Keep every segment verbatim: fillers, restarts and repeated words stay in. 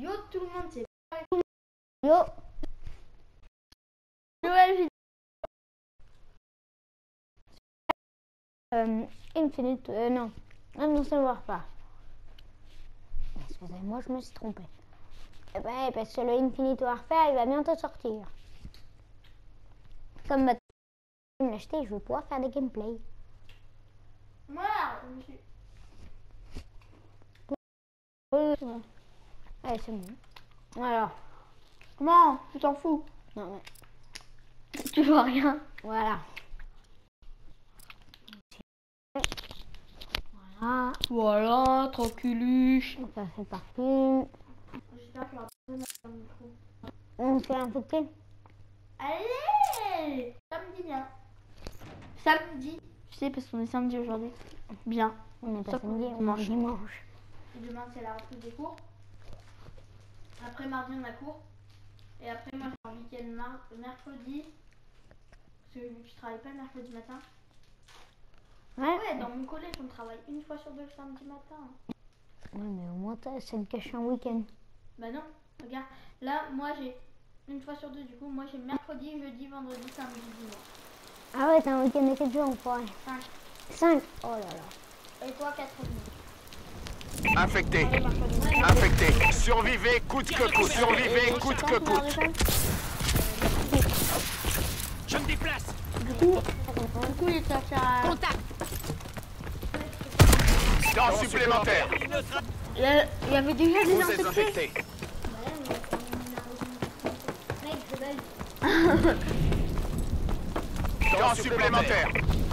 Yo tout le monde, c'est Yo. Nouvelle vidéo. Euh, Infinite, euh, non. Advanced Warfare. Excusez-moi, je me suis trompée. Eh ben, parce que le Infinite Warfare, il va bientôt sortir. Comme maintenant, je vais me l'acheter, je vais pouvoir faire des gameplays. Voilà, je me suis... Ouais, c'est bon. Alors, Comment? Tu t'en fous? non mais, Tu vois rien. voilà. Voilà. Voilà, tranquilluche. Ça fait partie. J'espère qu'il y aura personne dans le micro. On se fait infecter. Allez! Samedi bien. Samedi. Tu sais, parce qu'on est samedi aujourd'hui. Bien. On n'est pas Sauf samedi, qu'on on mange dimanche. Et demain, c'est la reprise des cours. Après, mardi, on a cours. Et après, moi, j'ai un week-end mar mercredi. Parce que je travaille pas le mercredi matin. Ouais. Ouais, dans mon collège, on travaille une fois sur deux le samedi matin. Ouais, mais au moins, ça te cache un week-end. Bah non, regarde. Là, moi, j'ai une fois sur deux, du coup. Moi, j'ai mercredi, jeudi, vendredi, samedi, dimanche. Ah ouais, t'as un week-end de quatre jours, on pourrait. cinq. cinq. Oh là là. Et toi, quatre jours. Infecté. Allez, mercredi. Infecté. Survivez coûte que coûte. Survivez coûte que coûte. Je me déplace. Du coup, du coup, il est à... Contact. Temps supplémentaire. Il y, a, il y avait déjà des Vous êtes infectés. infecté. Temps supplémentaire.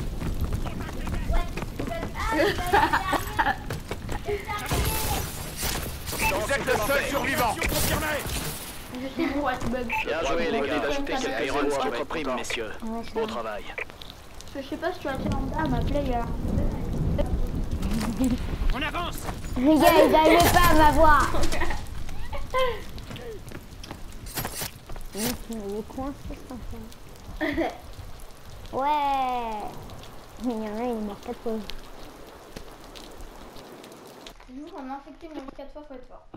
Vous êtes le seul survivant. Bien joué les gars, ajoutez quelques Irons sur votre prime, messieurs. Ouais, ça Bon va. travail. Je sais pas si tu as tiré en bas à ma player. On avance. Les gars, ils n'arrivaient pas à m'avoir. Le mec, il est coincé, cet enfant. Ouais. Il y en a, il est mort quatre fois. Toujours en infecté, mais quatre fois, faut être fort.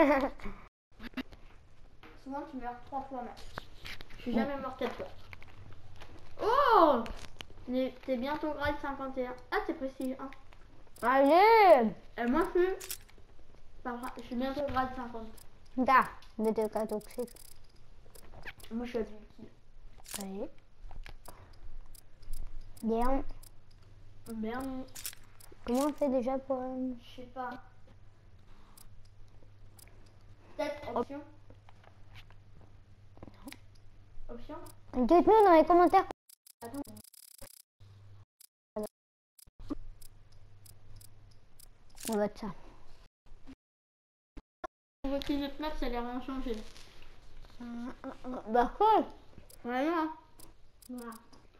Souvent, tu meurs trois fois max. Je suis jamais mort quatre fois. Oh! Mais t'es bientôt grade cinquante et un. Ah, t'es prestige un. Allez. Et moi, je suis... pas grave, je suis bientôt grade cinquante. Da, de deux cas toxiques. Moi, je suis à dix. Oui. Bien. Merde. Comment on fait déjà pour... euh, Je sais pas. Peut-être option. Option. Dites-nous dans les commentaires. Attends. On va de ça. Votre notre map, ça a l'air rien changé. Bah cool. Voilà. Voilà.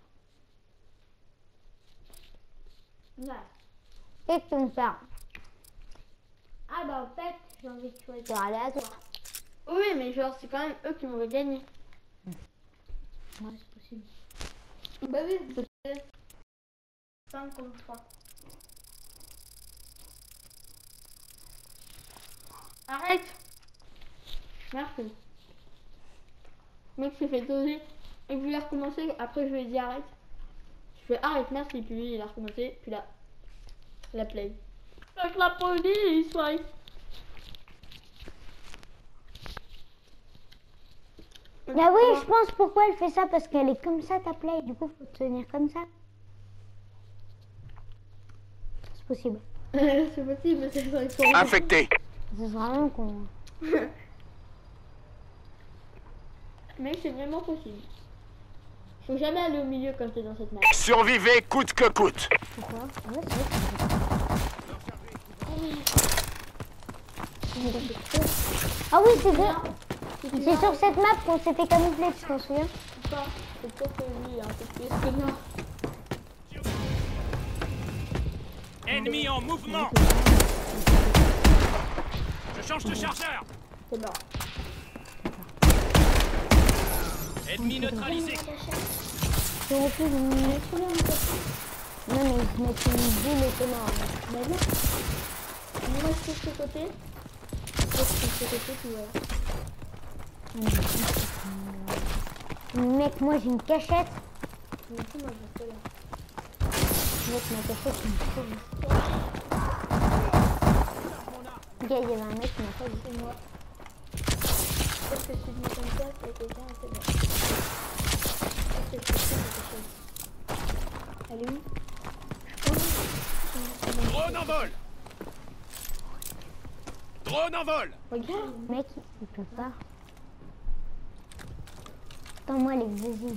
Voilà. Qu'est-ce que tu me fais? Ah bah en fait, j'ai envie de choisir. C'est aléatoire. Oui, mais genre, c'est quand même eux qui m'auraient gagné. Ouais, c'est possible. Bah oui, c'est cinq contre trois. Arrête! Merci. Le mec s'est fait doser et puis il a recommencé. Après, je lui ai dit arrête. Je fais arrête, merci. Puis lui, il a recommencé. Puis là, la play. Avec la police, ouais. Bah oui, je pense pourquoi elle fait ça, parce qu'elle est comme ça ta play, du coup faut tenir comme ça. C'est possible. C'est possible, mais c'est vrai que... Infecté. C'est vraiment con. Mais c'est vraiment possible. Faut jamais aller au milieu quand t'es dans cette map. Survivez coûte que coûte. Pourquoi? Ouais, c'est vrai. Ah oui, c'est vrai. C'est sur cette map qu'on s'est fait camoufler, tu t'en souviens? C'est pas, c'est pas que lui, hein, c'est plus que non. Ennemi en mouvement. Je change de chargeur. C'est mort. Ennemi neutralisé. J'aurais pu me mettre là, en fait. Non, mais je mettais une boule et c'est mort. Mais non. Moi, je suis de ce côté. Je suis fait tout, ouais. Mec, moi j'ai une cachette. Mais tout, moi, je reste là. Mec, ma cachette, c'est une folie. Gars, il y avait un mec qui m'a pas dit. C'est moi. Est-ce que je suis venu comme ça, c'est quelqu'un, c'est bon. Est-ce que je suis quelque chose? Elle est où? Drone en vol. Drone en vol. Regarde. Mec, il peut pas. Attends-moi l'explosif.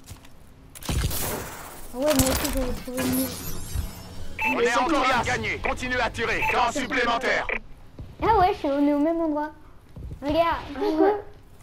Ouais, mais aussi j'avais trouvé mieux. On est encore à gagner. Continuez à tirer. Temps supplémentaire. Ah ouais, je suis, on est au même endroit. Regarde. Coucou.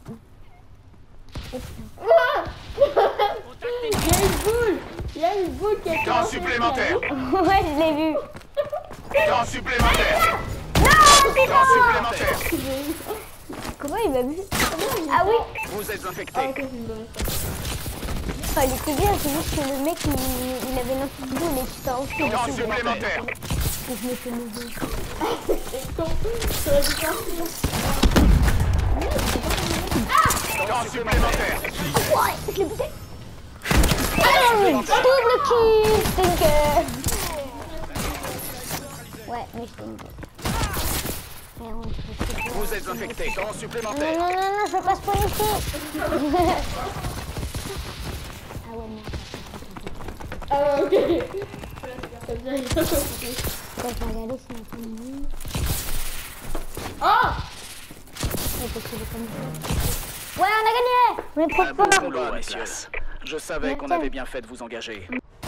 Ah il y a une boule. Il y a une boule qui est Temps supplémentaire. Ouais, je l'ai vu. Temps supplémentaire. Non, c'est Temps pas supplémentaire. Comment il m'a vu? Ah oui. Vous êtes Ah infecté. ok, c'est une bonne chose. Ah, il était bien, c'est juste que le mec, il, il avait l'info boule et tu t'as enfoui. Temps supplémentaire. Et je me suis levé. C'est con. J'aurais dû partir. Temps supplémentaire. Ouais, je l'ai buté. Allez, double kill, stinker. Ouais, mais je stinker. Vous êtes infecté. Temps Non, supplémentaire. non, non, non, je veux pas spawn ici. Ah ouais, non. Ah ouais, ok. Ça veut dire qu'il y a pas de souci. Je vais regarder si on a pas de monde. Oh Ouais, parce que j'ai pas de monde. Ouais, on a gagné. On est trop Un bon fort. combat, messieurs. Je savais qu'on avait bien fait de vous engager.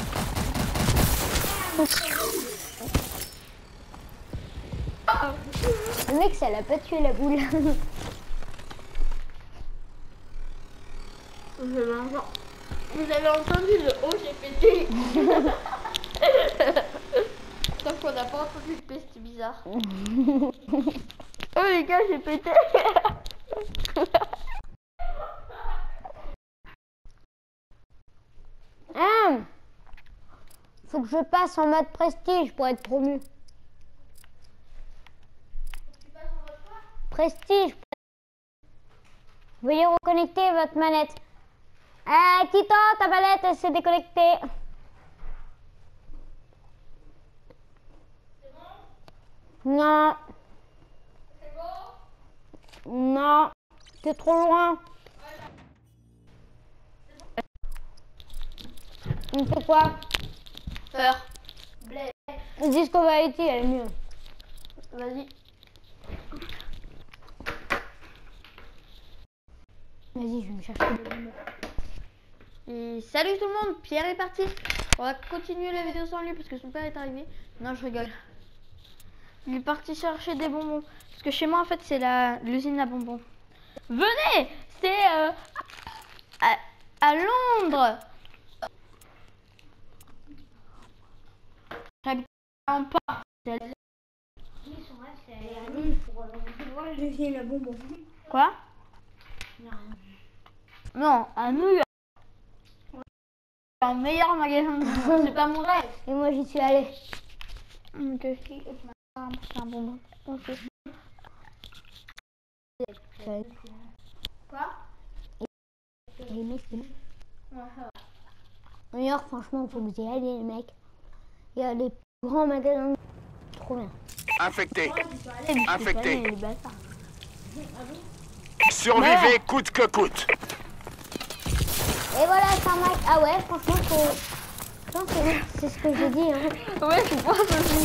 Le mec, ça l'a pas tué la boule. Vous avez entendu le oh j'ai pété. Sauf qu'on n'a pas entendu le P, c'était bizarre. Oh les gars, j'ai pété. Ah, faut que je passe en mode prestige pour être promu. Prestige. Veuillez reconnecter votre manette. Ah, Tito, ta manette, elle s'est déconnectée. Non. Non. T'es trop loin. On fait quoi? Peur. Discovery, elle est mieux. Vas-y. Vas-y, je vais me chercher des bonbons. Et salut tout le monde, Pierre est parti. On va continuer la vidéo sans lui parce que son père est arrivé. Non, je rigole. Il est parti chercher des bonbons. Parce que chez moi, en fait, c'est la l'usine à bonbons. Venez, c'est euh, à, à Londres. J'habite en Port. Quoi? Non, à New York. Un meilleur magasin de bonbons. C'est pas mon rêve. Et moi, j'y suis allée. Ok. C'est un bonbon. Ok. Quoi? Les mecs, c'est bon. New York, franchement, faut que vous y alliez, les mecs. Il y a des grands magasins. Trop bien. Infecté. Infecté. Infecté. Survivez coûte que coûte. Et voilà, ça marche. Ah ouais, franchement, faut... je pense que c'est ce que j'ai dit. Hein. Ouais, je pense aussi.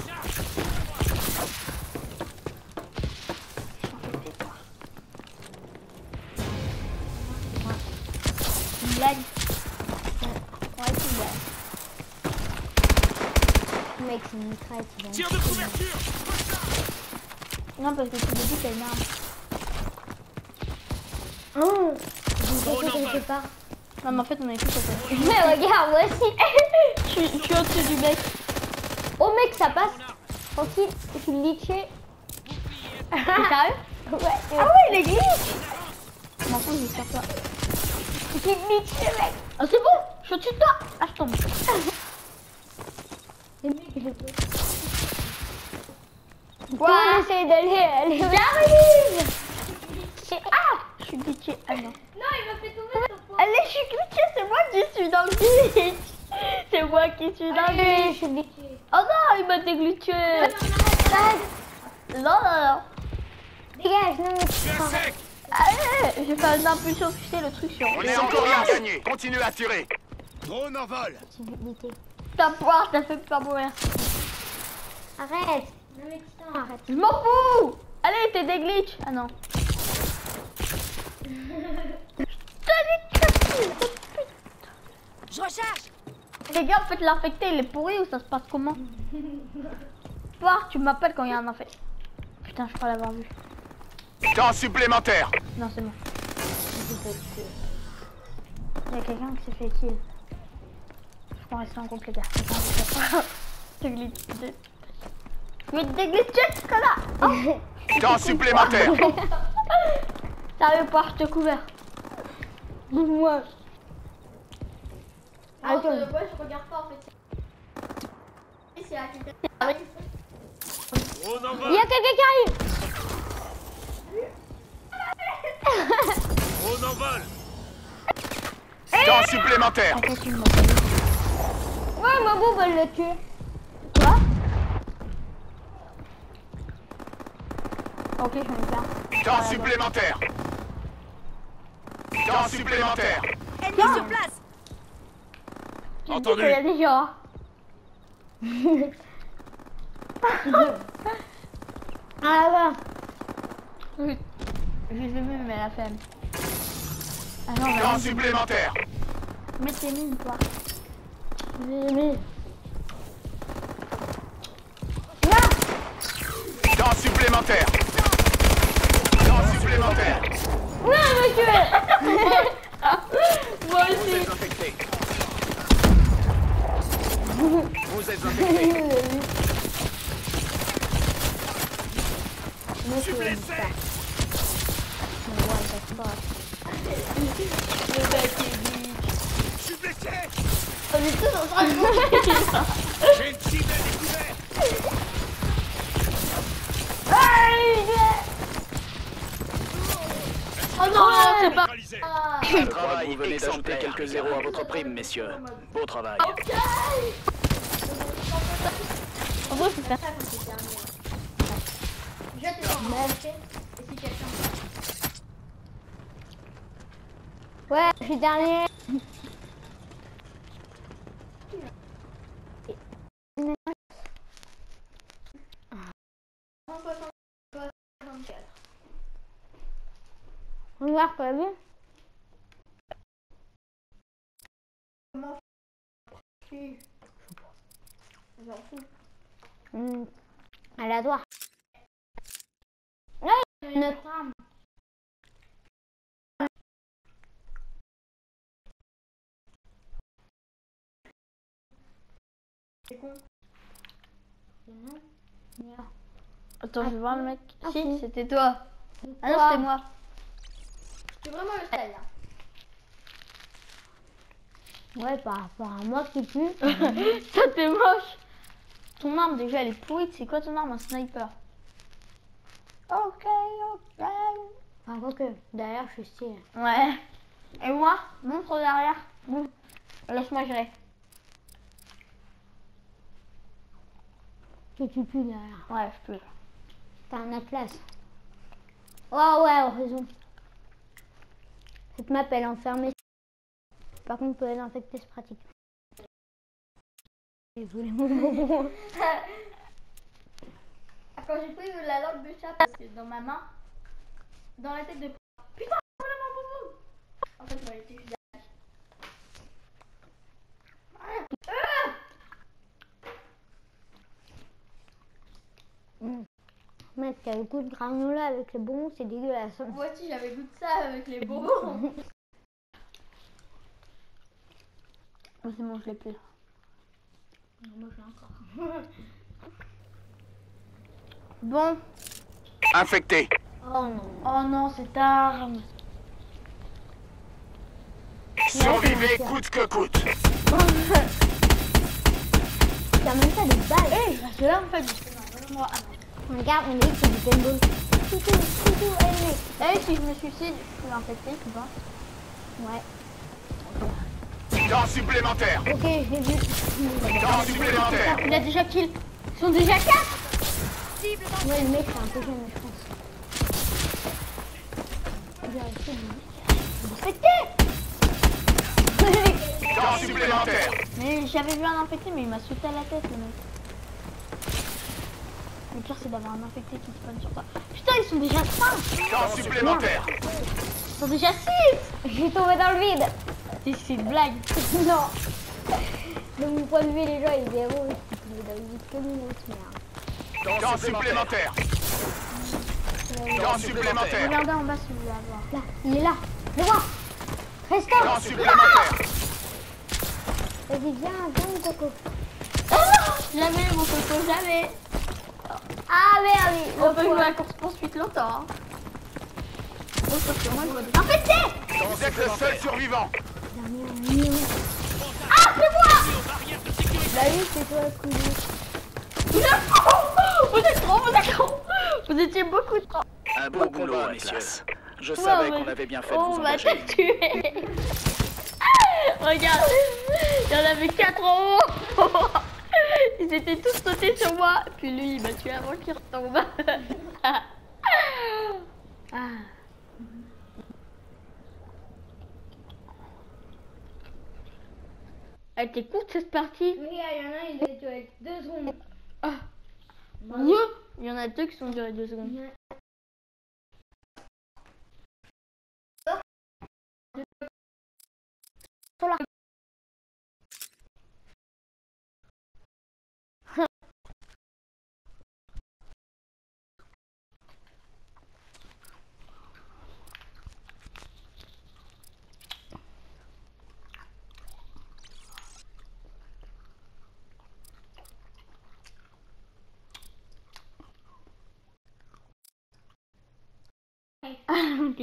Une blague. Ouais, c'est une blague. Mec, c'est une mitraille. tu vois. Tir de couverture. Non, parce que tu me dis qu'il y a une arme. Oh, j'ai une cachette quelque part. Non, mais en fait, on avait tout fait. Mais regarde, moi aussi. Je suis je suis au-dessus du mec. Oh mec, ça passe. Tranquille, je suis glitché. T'es sérieux? Ouais. Ah ouais, il est glitch. Je m'en fous, je vais faire toi. Je suis glitché, mec. Oh, c'est bon, je suis au-dessus de toi. Ah, je tombe. Les mecs, je peux. Quoi? On essaye d'aller. Aller... J'arrive. suis dingue. Je suis glitché. Oh non, il m'a déglitché. Non, non, non. Dégage, non mais Je suis à sec. Allez, j'ai fait une impulsion, tu sais, le truc sur... On est encore rien gagné. Continuez à tirer. Drone en vol. j'ai glitché. Ta poire, t'as fait pas mourir. Arrête. Non mais putain, arrête. Je m'en fous. Allez, t'es des glitch. Ah non. Je recharge. Les gars, en fait, l'infecté, il est pourri ou ça se passe comment? Poire, tu m'appelles quand il y a un infecté. Putain, je crois l'avoir vu. Temps supplémentaire. Non, c'est bon. Il y a quelqu'un qui s'est fait kill. Je crois rester en complétaire. T'es glitché. Mais t'es glitché, ce connard. Oh. Temps supplémentaire. Sérieux, Poire, je te couvert. Moi. Ah, okay. euh, ouais, je regarde pas en fait. Et c'est à quelqu'un. Drone en vol. Il y a quelqu'un qui arrive. Drone en vol. Temps supplémentaire. Ouais, ma boum, elle l'a tué. Quoi? Ok, je vais me faire. Temps supplémentaire. Temps supplémentaire. Ennemi sur place. Entendu. Il y a des gens. Ah ouais. Oui. Je les ai vus, mais la flemme. Ah non, mais Temps supplémentaire. mets tes mines, toi. J'ai mis. Temps supplémentaire. Temps supplémentaire. Non, monsieur. Moi Vous aussi. êtes infecté. Vous êtes infecté. Je suis blessé. Le mec est dit. Je suis blessé. On est tous en train de mourir. J'ai une cible à découvert. Oh non, c'est pas. Neutralisé. Bon travail, vous venez d'ajouter quelques zéros à votre prime, messieurs. Beau travail. En gros, faut faire ça. Ouais, je suis dernier. Regarde, t'as vu? Mmh. Elle a droit. Ouais, notre arme. C'est con. Yeah. Attends, je vais voir le mec. Ah, Si, si. c'était toi. Ah non, Toi. c'était moi. C'est vraiment le style là. Ouais, par rapport à moi qui pue. Ça t'es moche. Ton arme déjà elle est pourrie. C'est quoi ton arme? Un sniper. Ok, ok. Enfin, quoi que, derrière, je suis stylé. Ouais. Et moi, montre derrière. Bon. Laisse-moi gérer. Je tue plus derrière. Ouais, je peux. T'as un atlas. Oh ouais, raison. Cette map, elle est enfermée. Par contre, pour les infecter, c'est pratique. Désolé, mon bonbon. Quand j'ai pris la langue de chat, parce que dans ma main, dans la tête de... Putain, voilà mon bonbon. En fait, moi, j'étais juste derrière. Mmh. Mec, t'as le goût de granola avec les bonbons, c'est dégueulasse. Moi aussi, j'avais goût de ça avec les bonbons. Oh, c'est bon, je l'ai plus. Non, moi, je l'ai encore. Bon. Infecté. Oh non. Oh non, cette arme. Survivez coûte que coûte. T'as même pas de balles. Hé, hey, c'est là en fait. Moi, ah non. Regarde, on dit que c'est du paintball. Toutou, toutou, allez. Eh, si je me suicide, je suis infecté, tu vois. Ouais. Temps supplémentaire. Ok, je l'ai vu. Temps supplémentaire. Il a déjà kill. Ils sont déjà quatre. Cible dans Ouais, le mec, c'est un peu jeune, je pense. Il a arrêté de me Temps supplémentaire. Mais j'avais vu un infecté, mais il m'a sauté à la tête, le mec. Le pire, c'est d'avoir un infecté qui spawn sur toi. Putain, ils sont déjà trois. Temps supplémentaire. Ils sont déjà six. J'ai tombé dans le vide. C'est c'est une blague. Non. De mon point de vue, les gens, ils héros, ils sont tombés dans le vide comme une grosse merde. Temps supplémentaire. Temps supplémentaire. Regardez en bas si vous voulez avoir. Là, il est là. Le vois. Reste Temps là. supplémentaire. Vas-y, viens, viens, mon coco. Jamais, mon coco, jamais. Ah merde, il- On peut jouer à la course poursuite longtemps. Hein. Oh, sauf que moi, je vois des infectés. Vous êtes le seul survivant. Ah, c'est moi. Bah oui, c'est toi, cousin. Vous êtes trop. Vous êtes trop, vous êtes trop. Vous étiez beaucoup trop. Un beau boulot, messieurs. Je Ouais, savais on qu'on va- avait bien fait de On vous va engager. te tuer. Regarde, il y en avait quatre en haut. Ils étaient tous sautés sur moi. Puis lui, il m'a tué avant qu'il retombe. Ah. Elle était courte cette partie. Mais il y en a, il doit durer deux secondes. Ah. Ouais. Il y en a deux qui sont durés deux secondes. Ah, ok.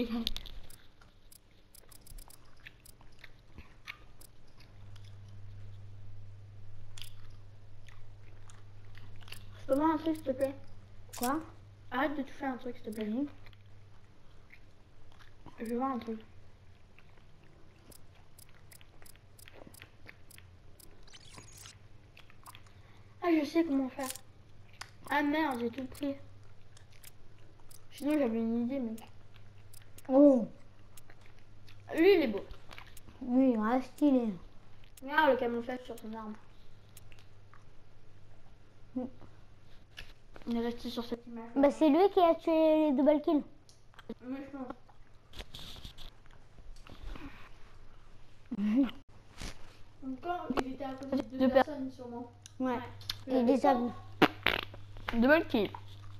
Fais-moi un truc, s'il te plaît. Quoi? Arrête de toucher un truc, s'il te plaît. Je veux voir un truc. Ah, je sais comment faire. Ah merde, j'ai tout pris. Sinon, j'avais une idée, mais... Oh, Lui, il est beau. oui, il reste stylé. Regarde le camouflage sur son arme. Mm. On est resté sur cette image. Bah, c'est lui qui a tué les double kills. Moi, je pense. Encore, il était à côté de deux personnes, sûrement. Ouais. Il Il les a vus. Double kill.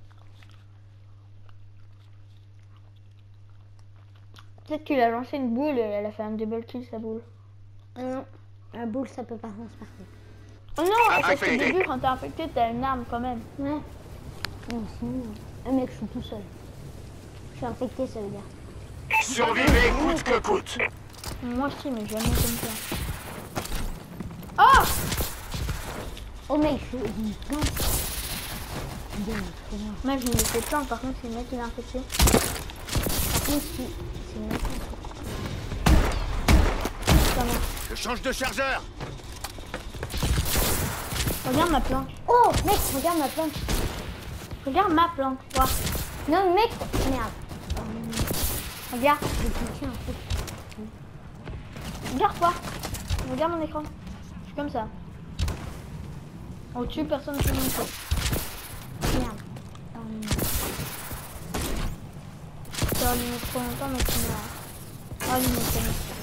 Peut-être qu'il a lancé une boule et elle a fait un double kill sa boule. Non, la boule, ça peut pas transporter. Oh non, parce qu'au Infecté. début, quand t'es infecté, t'as une arme quand même. Ouais. Non, sinon, un mec, je suis tout seul. Je suis infecté, ça veut dire. Survivez coûte que coûte. Moi aussi, mais jamais comme ça. Oh! Oh, mec, je suis une plante. Bien, c'est moi. Moi, je me laissais plein, par contre, c'est le mec qui l'a infecté. Par contre, si. C'est une plante. Je change de chargeur. Regarde ma planque. Oh, mec, regarde ma plante. Regarde ma planque. Quoi? Non, mec, merde. Regarde. J'ai piqué un truc. Regarde quoi? Regarde mon écran. Je suis comme ça. Au-dessus, personne ne peut monter. Merde. Euh, Ça va lui mettre trop longtemps, mais tu m'as... Ah, lui mettre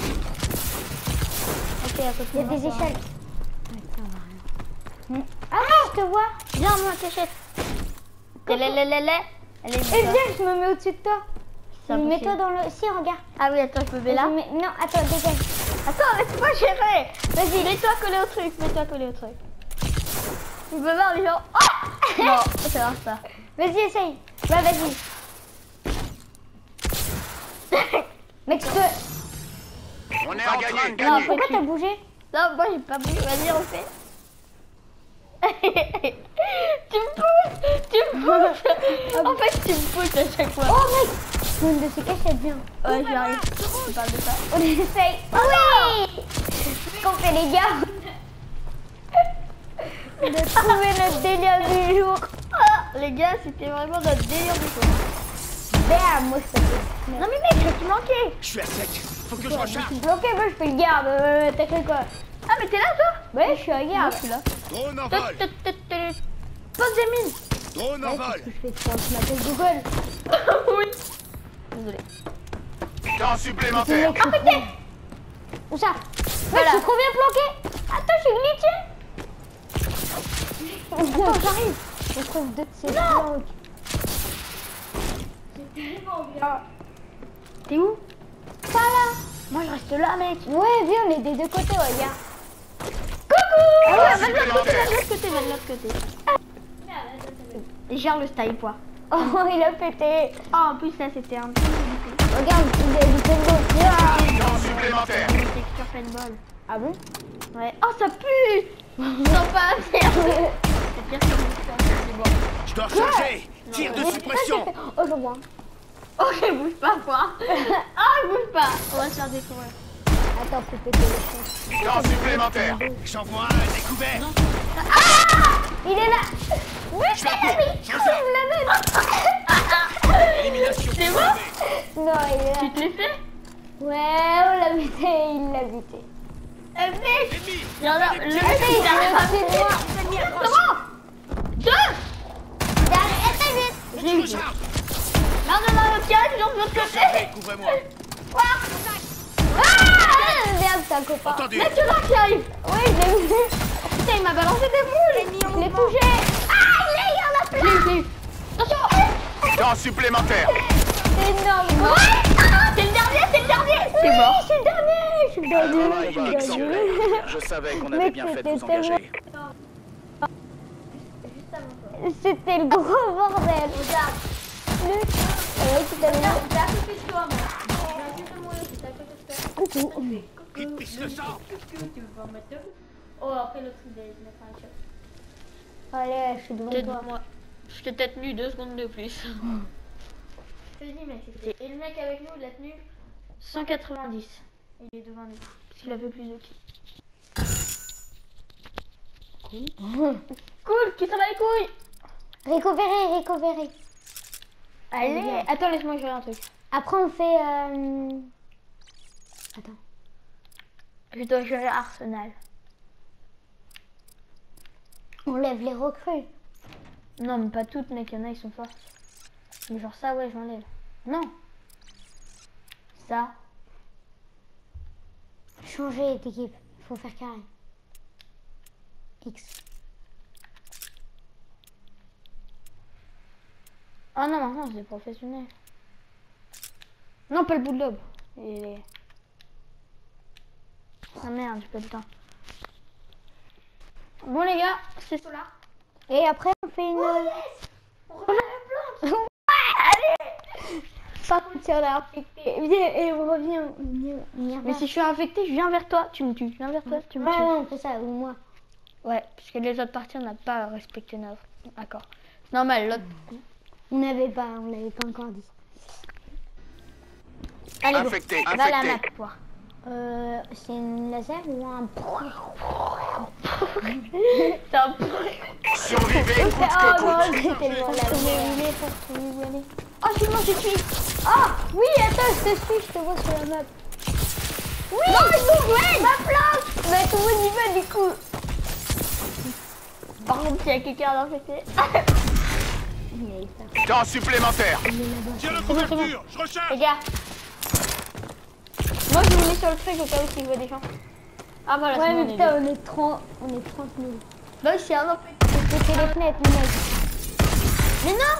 Ok, à côté Il y a de moi, des ça va. échelles. Ouais, ça va rien. Ah non, je te vois. Viens, moi, cachette. Elle est, elle est, elle est. Elle est Eh viens, je me mets au-dessus de toi. C'est Mets-toi impossible. dans le... Si, regarde. Ah oui, attends, je me mets là. Je mets- Non, attends, dégage. Attends, laisse-moi gérer. Vas-y, mets-toi collé au truc. Mets-toi collé au truc. Tu peux voir les gens. Oh non, ça marche pas. Vas-y, essaye. Ouais, vas-y. Mec, je peux... On est en train de Non, gagner. Pourquoi t'as bougé? Non, moi j'ai pas bougé. Vas-y, on fait. Tu me pousses. Tu me pousses. En fait, tu me pousses à chaque fois. Oh, mec. Une de ces cachettes, viens. Ouais, j'arrive. Je parle de ça. On essaye. Oh oui. qu'on fait les gars. On a trouvé notre délire du jour. Ah, les gars, c'était vraiment notre délire du jour. Merde, moi je fais. Non mais mec, je vais te manquer. Je suis à sec. Faut que je Je recharge. suis bloqué, moi je fais le garde. Euh, T'as fait quoi? Ah mais t'es là toi? Ouais, je suis à garde. Je suis là. Drone en Tut, vol. tut, tut, tut. Pose des mines. Drone en Ouais, vol. qu'est-ce que je fais? Je m'appelle Google. Oui. Désolé. Temps supplémentaire. Affecté. Où ça? Voilà. Ouais, je suis trop bien planqué. Attends, je suis glitché. Attends, j'arrive. Je trouve deux de ces planques. T'es où? Pas là. Moi je reste là mec. Ouais, viens, on est des deux côtés, regarde. Coucou. Ah ouais, va de l'autre côté, Supplémentaire. va de l'autre côté, va de l'autre côté. Gère le style poids. Oh, il a pété. Ah en plus là c'était un peu ridicule. Regarde, il a du paintball. Temps supplémentaire. Une texture paintball. Ah bon? Ouais. Oh ça pue. Sympa merde. C'est pire que le c'est bon. Je dois recharger. Tir de suppression. Oh, je vois. Oh je bouge pas quoi. Ah je bouge pas. On va se faire découvrir. Attends, faut péter le fond. Temps supplémentaire. J'envoie un découvert. Il est là. Oui, Je la coupe. Je il recharge. me l'amène. Élimination. C'est bon? Non, il est là. Tu te l'es fait? Ouais, on l'a buté, il l'a buté. Eh mec. Ennemi. Il y en a le mec Allez, il arrive à c'est moi. Comment? Deux. Allez, très vite. Je l'ai eu. Recharge. Non non non, l'autre qui arrive, de l'autre côté. Couvrez-moi. Ah, merde, c'est un copain. Entendu. Mec, c'est là qui arrive. Oui, je l'ai vu. Putain, il m'a balancé des boules. Je l'ai touché. Ah, il est, il y en a Je plein. l'ai eu, je l'ai eu. Attention. Temps supplémentaire. C'est énorme. Ouais. C'est le dernier, c'est le dernier. C'est Oui, mort. je suis le dernier. Je suis le dernier. Travail Je suis le exceptionnel. dernier. Je savais qu'on Mec, avait bien fait de c'était vous engager. C'était le gros bordel. Regarde. Le... Ouais, tu t'as vu. Coucou. Il pisse le sang. Oh, après l'autre il va mettre un shot. Allez, je suis devant Peut-être toi. moi. Je t'ai peut-être tenu deux secondes de plus. Je te dis, mec, c'était. Et le mec avec nous, il a tenu cent quatre-vingt-dix. Il est devant nous. Parce qu'il a fait plus de kills. Cool, qui s'en bat les couilles. Récupérer, récupérer. Allez, attends, laisse-moi jouer un truc. Après, on fait. Euh... Attends. Je dois jouer à Arsenal. On lève les recrues. Non, mais pas toutes, mec, il y en a, ils sont forts. Mais genre ça, ouais, j'enlève. Non. Ça. Changer d'équipe. Il faut faire carré. X. Ah non, maintenant c'est professionnel. Non, pas le bulldog. Il est... Ah merde, j'ai pas le temps. Bon les gars, c'est ça là. Et après, on fait une. On refait la planche. Allez. Par contre, si on est infecté, viens et on revient. Viens, viens Mais voir. si je suis infecté, je viens vers toi, tu me tues. Je viens vers toi, tu me Ouais, tues. ouais, on fait ça, ou moi. Ouais, parce que les autres parties, on n'a pas respecté notre accord. C'est normal, l'autre. On n'avait pas, on l'avait pas encore dit. Allez, go. Infecté, Va à la map, infecté. toi. Euh, c'est une laser ou un. C'est un peu. Survivez coûte Oh que non, coûte. c'était loin Faut là. trouver où il est, faut trouver où il est. Oh, je suis mort, je suis. Oh, oui, attends, je te suis, je te vois sur la map. Oui, non, il bouge, ouais, ma place. Mais tout le monde y va du coup. Par contre, s'il y a quelqu'un d'infecté. Temps supplémentaire. Tire de couverture, je recharge. Les gars. Moi, je vous mets sur le truc au cas où s'il voit des gens. Ah voilà, Ouais, c'est mais bon, putain, on est trente, on est trente mille. Bah oui, c'est un an. Faut péter les fenêtres, les mecs. Mais non.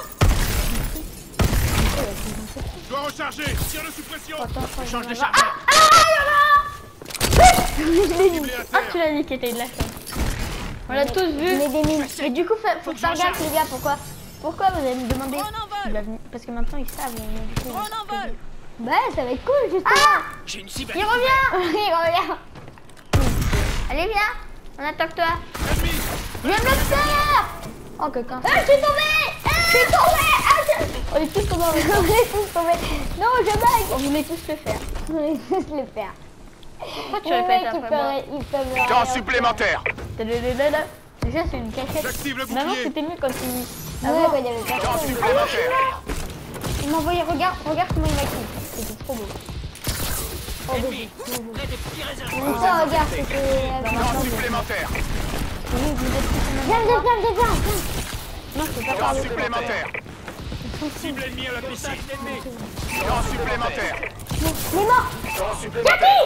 Je dois recharger. Tire de suppression. Attends, Change de Ah, chargeur. ah, il y en a. Ciblé à Ah, terre. tu l'as dit qu'il était de la chance. On l'a tous vu. Mais des mines. Mais du coup, faut, faut faire gaffe, les gars. Pourquoi Pourquoi vous allez me demander Drone en vol. Il va venir- Parce que maintenant, ils savent. Mais du coup, Drone en vol. Bah, ça va être cool, justement. J'ai une cible. il revient. Il revient. Allez, viens. On attaque toi. Ennemi. Je viens de le faire. Oh, quelqu'un. Ah, je suis tombée. Je suis tombée. Ah, je- On est tous tombés. On est tous tombés. Non, je bug. On voulait tous le faire. On est tous le faire. Pourquoi tu Les répètes mecs, ils après moi? peuvent, ils peuvent rien Temps faire. supplémentaire. Tadadadada. Déjà, c'est une cachette. J'active le Maintenant, bouclier. c'était mieux quand il... Ouais, Avant, quand il y avait Temps personne. supplémentaire. Il m'a envoyé, regarde, regarde comment il m'a kill. c'était trop beau. Oh, bébé. Mais ça, regarde, c'était... Temps supplémentaire. Oui, vous êtes tous Viens, viens, viens, viens, viens. Non, je peux pas Temps parler. supplémentaire. Cible ennemie à la piscine. Temps supplémentaire. Il est mort. Temps supplémentaire.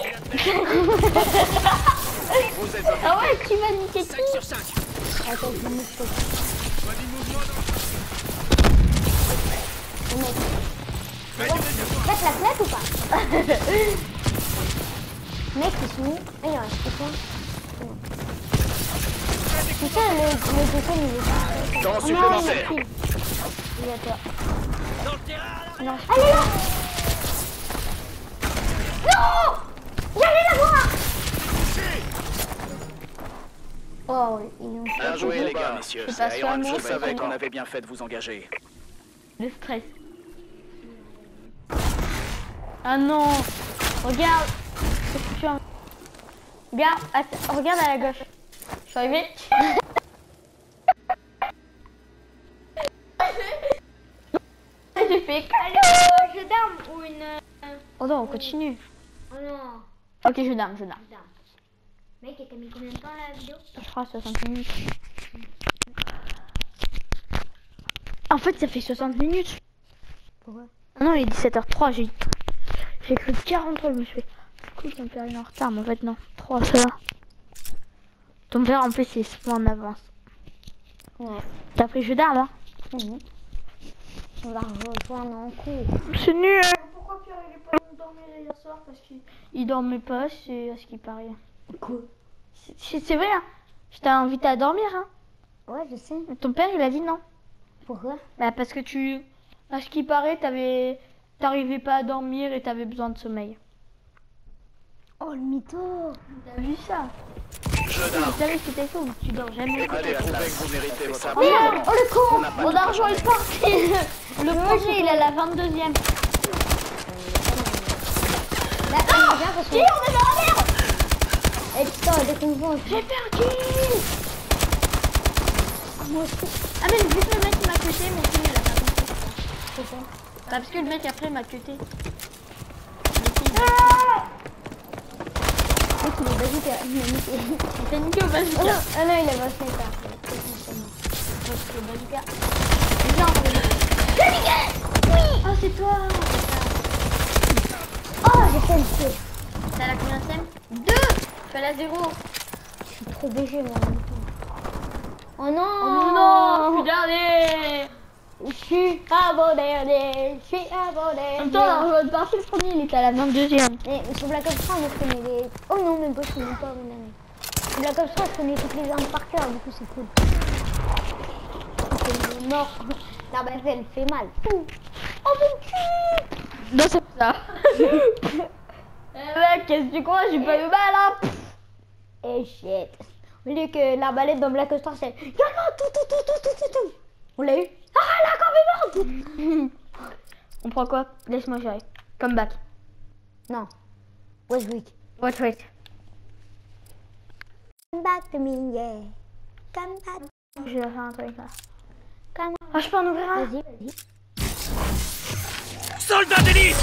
Vous êtes Ah ouais, tu vas niquer cinq tout. sur cinq. Attends, je me mets Faites la fenêtre ou pas? Mec, ils sont où? Ah, il en reste quoi? C'est ça le, le deuxième niveau. Temps Oh non, il supplémentaire. m'a kill. Il a peur. Dans le terrain. Non, allez là! Non! J'allais la voir! Oh, ils ont fait. Bien joué les gars, messieurs. C'est C'est pas Iron. seulement Je savais ça. qu'on avait bien fait de vous engager. Le stress. Ah non. Regarde. Qu'est-ce que tu fais? Regarde, att- regarde à la gauche. Je suis arrivée. J'ai fait Allô, je dame ou une. Oh non, on continue. Oh non. Ok, je dame, je dame. Dame. Mec, t'as mis combien de temps la vidéo? Je crois soixante minutes. En fait, ça fait soixante minutes. Pourquoi? Ah non, il est dix-sept heures trois, j'ai j'ai cru quarante fois, je me suis fait. Du coup, je vais me faire une en retard, mais en fait, non. trois, ça va. Ton père, en plus, il est en avance. Ouais. T'as pris jeu d'armes, hein? Mhm. On va rejoindre en cours. C'est nul. Pourquoi Pierre, il est pas dormir hier soir? Parce qu'il il dormait pas, c'est à ce qui paraît. Quoi? C'est c'est vrai, hein? Je t'ai invité à dormir, hein? Ouais, je sais. Mais ton père, il a dit non. Pourquoi? Bah, parce que tu... À ce qui paraît, t'avais... T'arrivais pas à dormir et t'avais besoin de sommeil. Oh, le mytho! T'as vu ça? Je Tu dame. savais que c'était faux, tu dors jamais. Allez, prouvez que vous méritez votre Oh appel. merde! Oh, le con! Mon argent est parti. Le projet, il est à la vingt-deuxième. Là, on est bien parce Qui? que. On est dans la merde! Eh putain, dès qu'on voit. J'ai perdu! Moi aussi. Ah mais juste le mec qui m'a cuté, mais qui il a pas compris. C'est ça. Bah, parce que le mec après m'a cuté. Ah! Mec, il est bazooka. Il m'a niqué. T'as niqué au Oh bazooka. non, ah non, il a pas fait ça. Parce que au bazooka. Viens, on va niqué! Oui! Oh, c'est toi! Oh, j'ai fait le feu. T'as la combien de Deux! Je suis à la zéro. Je suis trop B G, moi, en même temps. Oh non! Oh non! Je suis dernier! Je suis abonné, je suis abonné. En même temps, l'argent de parti, le premier, il était à la vingt-deuxième. Mais sur Black Ops trois, moi je connais les. Oh non, même pas, je connais pas mon année. Sur Black Ops trois, je connais toutes les armes par cœur, du coup c'est cool. C'est mort. La balle, elle fait mal. Ouh. Oh mon cul! Non, c'est pas ça. Eh mec, qu'est-ce que tu crois? J'ai pas eu mal, hein? Et shit. Au lieu que l'arbalète dans Black Ops trois, c'est. Tout, tout, tout, tout, tout, tout, tout. On l'a eu? Ah, la corbe est morte! On prend quoi? Laisse-moi gérer. Come back. Non. Westwick. Wait, wait. Come back to me, yeah. Come back. Je vais faire un truc là. Come Ah, je peux en ouvrir un? Vas-y, vas-y. Soldat d'élite.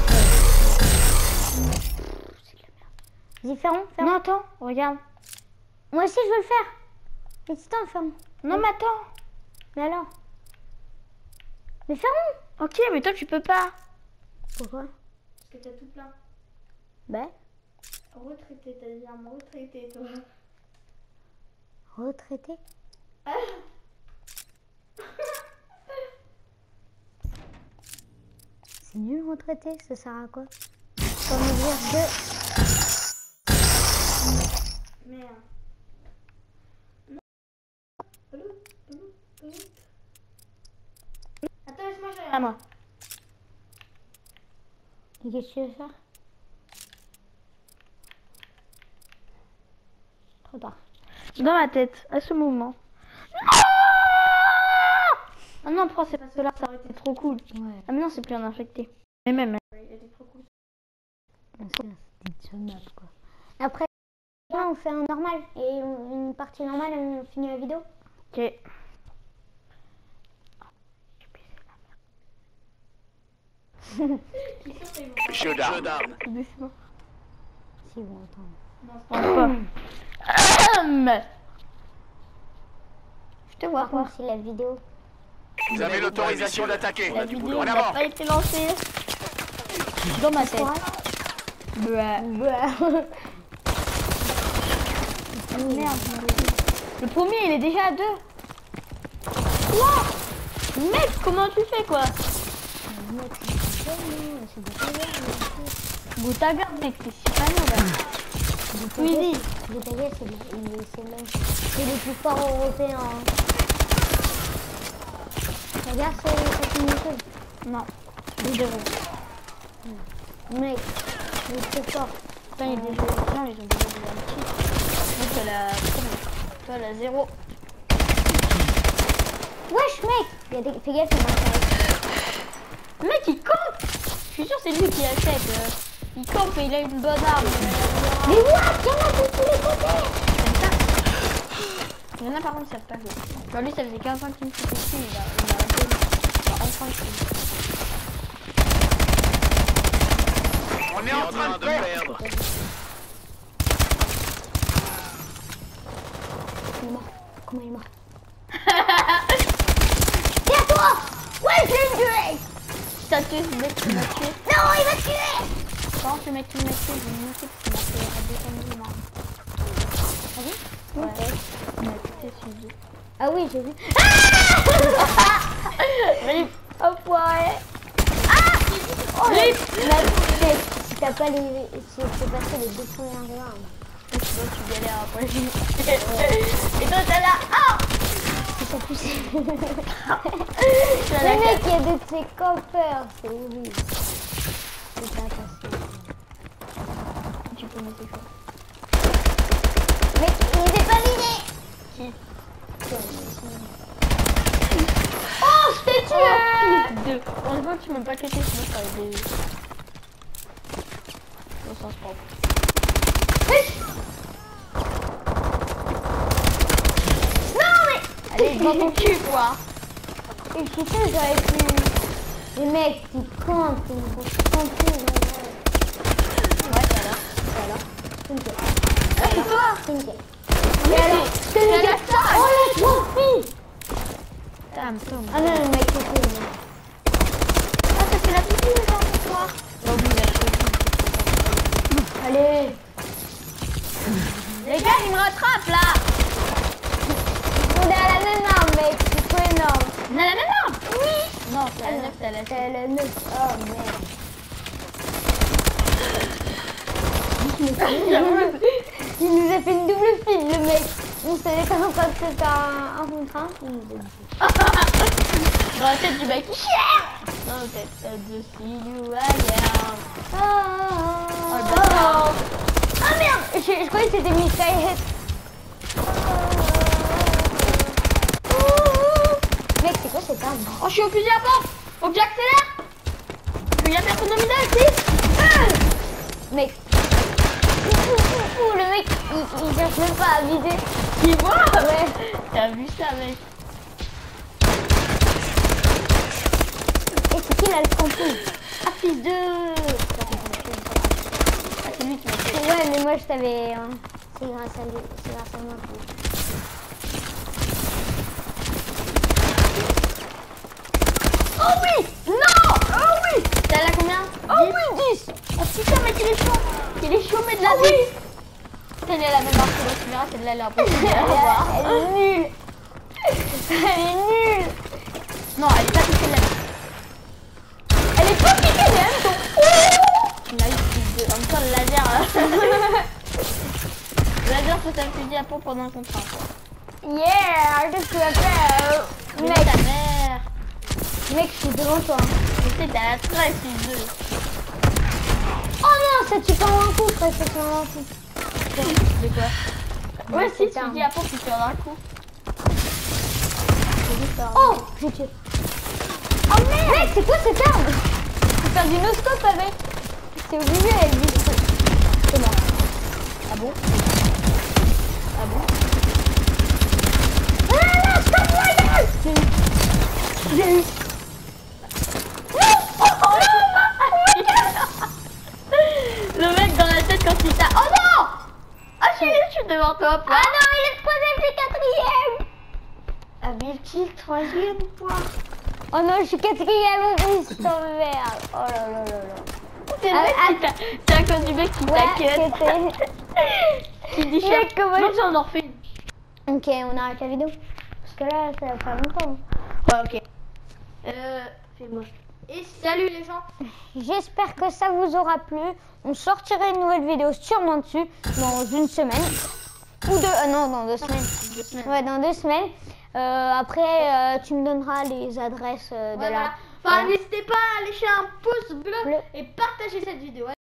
Vas-y, ferme, ferme. Non, attends, regarde. Moi aussi, je veux le faire. Mais c'est toi, ferme. Non, mais attends. Mais alors? Mais ferme. Ok, mais toi, tu peux pas. Pourquoi? Parce que t'as tout plein. Ben, Retraité, t'as dit un retraité, toi. retraité. C'est nul, retraité. Ça sert à quoi? Comme dire que... Merde. Attends, laisse-moi gérer. À moi. Et qu'est-ce que tu veux faire? Trop tard. Dans ma tête, à ce moment. Ah non, pourquoi c'est pas cela? Ça aurait été trop cool. Ouais. Ah mais non, c'est plus un infecté. Mais même, elle était trop cool. C'est une seule map, quoi. Après, là, on fait un normal. Et on- une partie normale, on finit la vidéo. Ok. Jeu d'armes. Doucement. Si vous entendez. Hum. Je te vois Par quoi. contre, si la vidéo... Vous avez l'autorisation d'attaquer. La vidéo En n'a avant. pas été lancée. Dans ma tête. Bah. Merde. Le premier, il est déjà à deux. Quoi? Mec, comment tu fais quoi? Goutaga, mec, c'est super bien. Oui, Goutaga, c'est le, il- c'est le, c'est le plus fort européen. Hein. Regarde, c'est c'est une chose. non. deux zéro. Mec, il est trop fort. Putain, il y a des jeux. Non, ils ont déjà des anti. Moi, c'est la. Toi, la zéro. Wesh, mec, il y a des... Fais gaffe, il m'intéresse. Mec, il campe. Je suis sûr, c'est lui qui achète. euh. Il campe et il a une bonne arme. Mais what? Il y en a de tous les côtés. Il y en a par contre qui savent pas jouer. Genre lui ça faisait quinze ans qu'il me fait dessus, il a, il a arrêté. Enfin, enfin il On est en train de perdre. Il est mort. Comment il est mort? C'est à toi. Ouais, je l'ai tué. T'as tué ce mec qui m'a tué. Non, il m'a tué. Par contre le mec qui m'a tué, j'ai une musique qui m'a fait redescendre les marmes. Ah oui? Ouais. Ok. Il m'a tué celui deux. Ah oui, j'ai vu. Rip. Hop ouais. Oh, Rip. Mec, si t'as pas les... Si t'es passé les deux premières armes. Et sinon tu galères après. Et toi t'es là. Ah C'est ça plus... Tu Le mec, il y a de ces campeurs. C'est horrible. C'est pas passé. Tu peux mettre quoi? Mec, il est pas miné. Qui? Oh, je t'ai tué. Deux. Heureusement que tu m'as pas quitté, sinon ça aurait été... Au sens propre. Non, mais... Allez, dans ton cul quoi. Et putain, j'aurais pu... Les mecs, ils campent, ils vont se camper. Ouais, ça là. Voilà. Tinker. C'est toi. Tinker. Mais alors, C'est le gars. Oh, la trophy. Putain, me tombe. Ah non, le mec, c'est cool. Ah, ça fait la pipi, genre, ce soir. Non, oui, la Allez. Les gars, ils me rattrapent là. On est à la même arme, mec. C'est trop énorme. On a la même arme. Oui. Non, c'est la neuf, c'est la C'est le neuf. Oh, merde. Il nous a fait une double file, le mec. On savait pas quand c'était un, un contre un. Il nous a dit. Dans la tête du mec. Dans la tête de see you again. Oh, Oh, oh, oh. Ah merde, je, je croyais que c'était Michael. Mec, c'est quoi cette arme? Oh, je suis au fusil à pompe. Faut que j'accélère. Il y a personne au village, si. Mec. Ouh, ouh, ouh, le mec, il, il cherche même pas à viser. Tu vois? Ouais. T'as vu ça, mec? Et c'est qui là le camping? Ah, fils de... Ah, c'est lui qui m'a fait. Ouais, mais moi je t'avais... Hein. C'est grâce à lui. C'est grâce à moi. Oh oui! Non! Oh oui! T'as là combien? Oh oui, dix! Oh putain, mec, il est chaud! Il est chaud, mais de la oh, oui! Elle est à la même marque que l'autre, tu verras, c'est de là, elle est impossible à voir. Elle est nulle. Elle est nulle. Non, elle est pas piquée de la... Elle est pas piquée, mais elle tombe. Tu m'as eu fils de... En même temps, le laser... Le laser, faut un fusil à pompe pendant un contrat, quoi. Yeah, qu'est-ce que tu vas faire? Mais Mec, ta mère! mec, je suis devant toi. Je sais, t'as la treize, fils de... Oh non, ça tue pas en un coup, ça tue pas en un coup. De quoi? Ouais, si, c'est tu un- dis à pompe, tu tires d'un coup. Oh, j'ai tué. Oh merde. Mec, c'est quoi cette arme? Tu peux faire du no-scope avec. C'est obligé, elle dit. C'est mort. Ah bon? Ah bon? Ah, lâche ton voyage! J'ai eu. J'ai eu. Le mec dans la tête quand il t'a... Oh non! Ah je suis, je suis devant toi. Ah non, il est troisième, j'ai quatrième! Ah mais qui troisième quoi? Oh non, je suis quatrième, putain de merde! Oh là là là là! C'est le Ah, mec qui t'a... C'est à cause du mec qui Ouais, t'inquiète. c'était- Qui dit Mais cher. comment Moi il- j'en refais une. Ok, on arrête la vidéo. Parce que là, ça va faire longtemps. Ouais ok. Euh... Fais-moi. Et salut les gens. J'espère que ça vous aura plu. On sortira une nouvelle vidéo sûrement dessus dans une semaine. Ou deux. Euh, non, dans deux semaines. Deux semaines. Ouais, dans deux semaines. Euh, après, euh, tu me donneras les adresses euh, de Voilà. la. Enfin, voilà. n'hésitez pas à lâcher un pouce bleu Bleu. et partager cette vidéo.